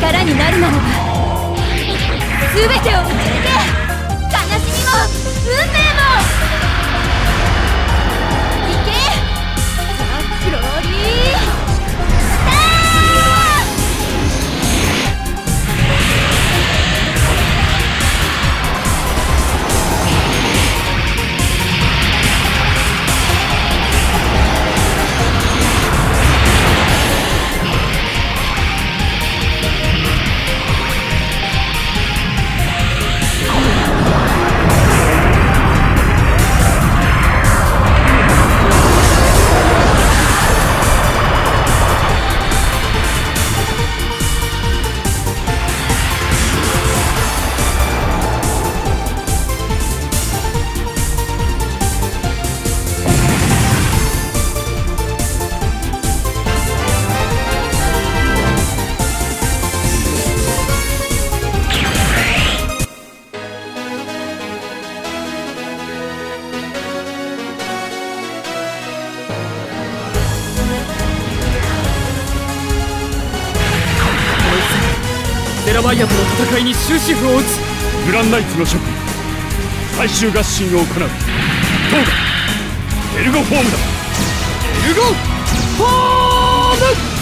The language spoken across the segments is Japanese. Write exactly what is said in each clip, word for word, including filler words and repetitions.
力になるならば全てをぶつけて、悲しみも運命もいけ、ザ・フローリースター。 テラマイヤとの戦いに終止符を打つ。 グランナイツの諸君、最終合戦を行う。トーガ、エルゴフォームだ。 エルゴフォーム。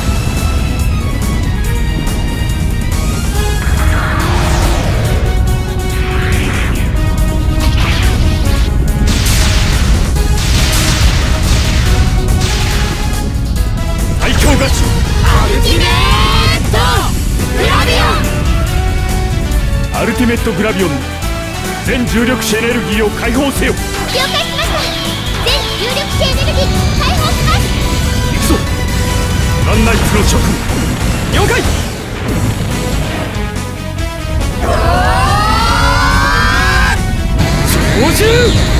最強合唱アルティメットグラビオン。 アルティメットグラビオンの全重力子エネルギーを解放せよ。 了解しました。全重力子エネルギー解放します。 行くぞグランナイツの諸君。 了解。 おー！ 超重